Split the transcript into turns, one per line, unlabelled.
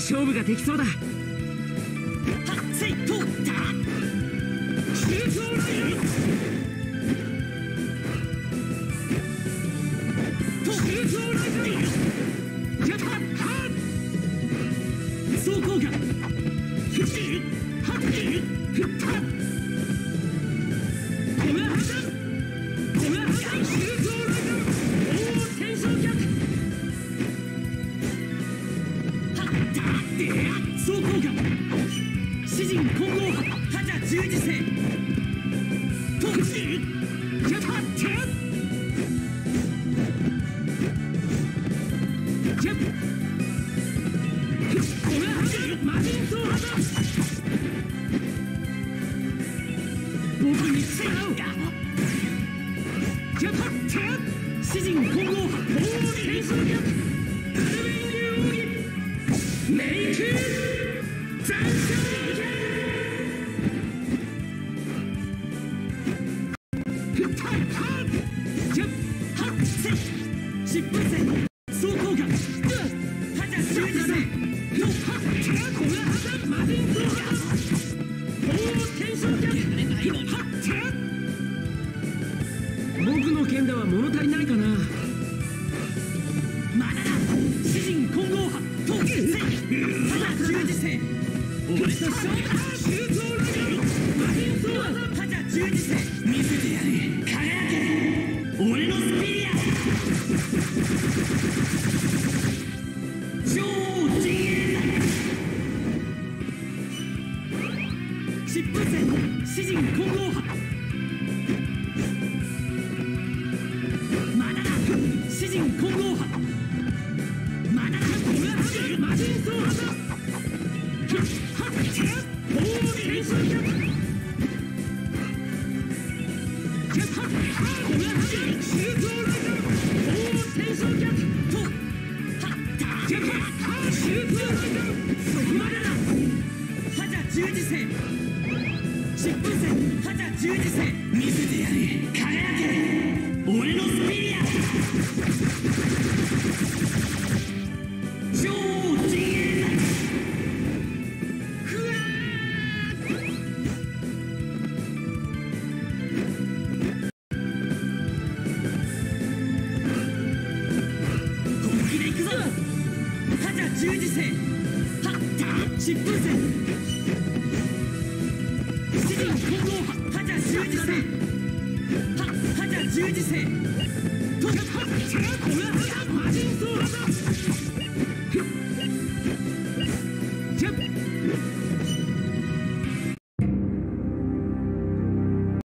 勝負ができそうだ。はっせいとった中京ラインと中京ラインやったはっ走行がふしはっきふったこがはだこがはだ中京ラインおお天正逆はったでや走行が詩人混合派覇者十字星特進やったってジャンプこがはだ魔人走派だ僕に違うかやったって詩人混合派おお天正逆カルメン流儀メイク残暑疾風戦走行が覇者十字星のはっこがはだ魔人走派おお天正逆はっ僕の剣では物足りないかな。まだだ詩人混合派と覇者十字星俺と勝負だ中京ライン魔人走派覇者十字星見せてやれ輝け俺のスピリア超陣営だ疾風戦詩人混合派まだだ詩人混合派まだだこがはだ魔人走派だはっおお天正逆やったこがはだ中京ラインおお天正逆とはったやった中京ラインそこまでだ覇者十字星疾風戦覇者十字星見せてやれ輝け俺のスピリア超陣営だふわ本気で行くぞ覇者十字星はった疾風戦詩人混合派覇者十字星覇者十字星とはったこがは